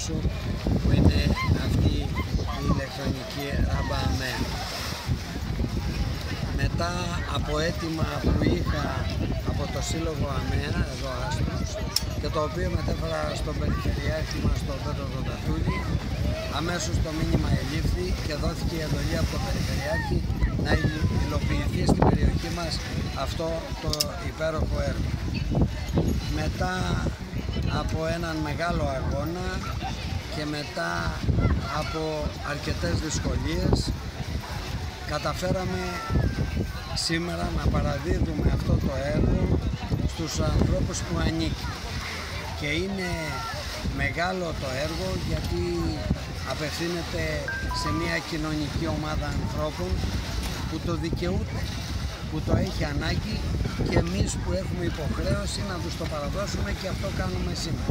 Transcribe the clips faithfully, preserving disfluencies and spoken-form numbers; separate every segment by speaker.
Speaker 1: σου, που είναι αυτή η ηλεκτρονική ράμπα ΑΜΕΑ. Μετά από αίτημα που είχα από το Σύλλογο ΑΜΕΑ, εδώ Άστρος, και το οποίο μετέφερα στον Περιφερειάρχη μας, τον Πέτρο Τατούλη, αμέσως το μήνυμα ελήφθη και δόθηκε η εντολή από τον Περιφερειάρχη να υλοποιηθεί στην περιοχή μας αυτό το υπέροχο έργο. Μετά από έναν μεγάλο αγώνα και μετά από αρκετές δυσκολίες, καταφέραμε σήμερα να παραδίδουμε αυτό το έργο στους ανθρώπους που ανήκει. Και είναι μεγάλο το έργο γιατί απευθύνεται σε μια κοινωνική ομάδα ανθρώπων που το δικαιούται, που το έχει ανάγκη, και εμείς που έχουμε υποχρέωση να τους το παραδώσουμε, και αυτό κάνουμε σήμερα.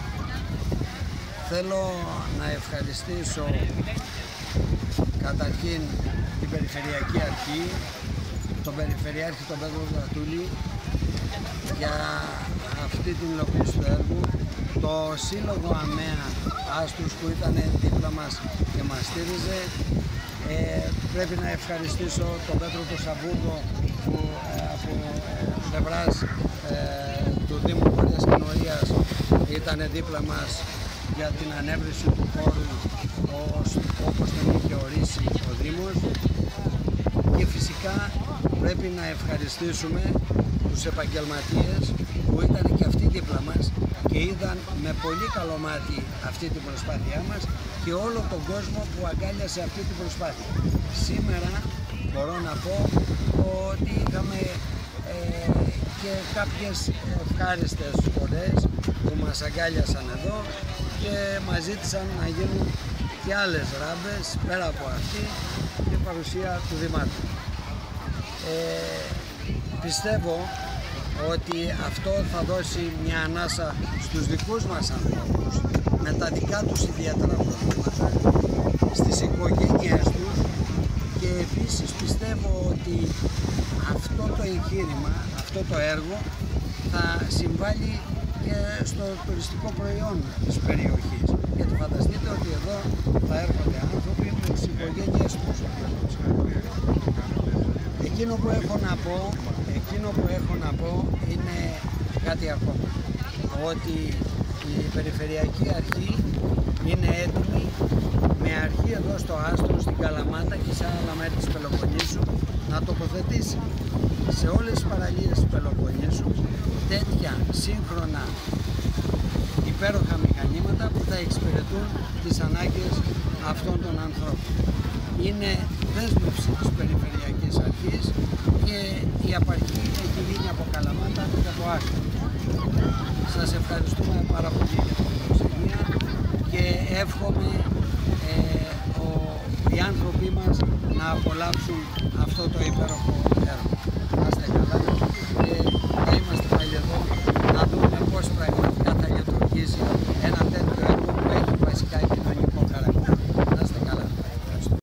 Speaker 1: Θέλω να ευχαριστήσω καταρχήν την Περιφερειακή Αρχή, τον Περιφερειάρχη τον Πέτρο Τατούλη για αυτή την υλοποίηση του έργου, το Σύλλογο ΑΜΕΑ Άστρους που ήταν δίπλα μας και μας στήριζε. Ε, πρέπει να ευχαριστήσω τον Πέτρο του Σαββούργο που ε, από πλευράς ε, του Δήμου Βορειάς Κηνοωρίας ήταν δίπλα μας για την ανέβρεση του χώρου όπως τον είχε ορίσει ο Δήμος. Και φυσικά πρέπει να ευχαριστήσουμε τους επαγγελματίες που ήταν και αυτοί δίπλα μας και είδαν με πολύ καλό μάτι αυτή την προσπάθειά μας και όλο τον κόσμο που αγκάλιασε αυτή την προσπάθεια. Σήμερα μπορώ να πω ότι είχαμε ε, και κάποιες ευχάριστες φορές που μας αγκάλιασαν εδώ και μας ζήτησαν να γίνουν και άλλες ράμπες πέρα από αυτή και παρουσία του Δημάρχου. Ε, πιστεύω ότι αυτό θα δώσει μια ανάσα στους δικούς μας ανθρώπους με τα δικά τους ιδιαίτερα προβλήματα, στις οικογένειές τους, και επίσης πιστεύω ότι αυτό το εγχείρημα, αυτό το έργο θα συμβάλλει και στο τουριστικό προϊόν της περιοχής. Γιατί φανταστείτε ότι εδώ θα έρχονται άνθρωποι με τις οικογένειές τους. Εκείνο που έχω να πω, εκείνο που έχω να πω είναι κάτι ακόμα. Ότι η Περιφερειακή Αρχή είναι έτοιμη με αρχή εδώ στο Άστρο, στην Καλαμάτα και σε άλλα μέρη της Πελοποννήσου να τοποθετήσει σε όλες τις παραλίες της Πελοποννήσου τέτοια σύγχρονα υπέροχα μηχανήματα που θα εξυπηρετούν τις ανάγκες αυτών των ανθρώπων. Είναι δέσμευση της Περιφερειακής Αρχής και η απαρχή έχει γίνει από Καλαμάτα και από Άστρο. Σας ευχαριστούμε πάρα πολύ για την προσοχή και εύχομαι ε, ο, οι άνθρωποι μας να απολαύσουν αυτό το υπέροχο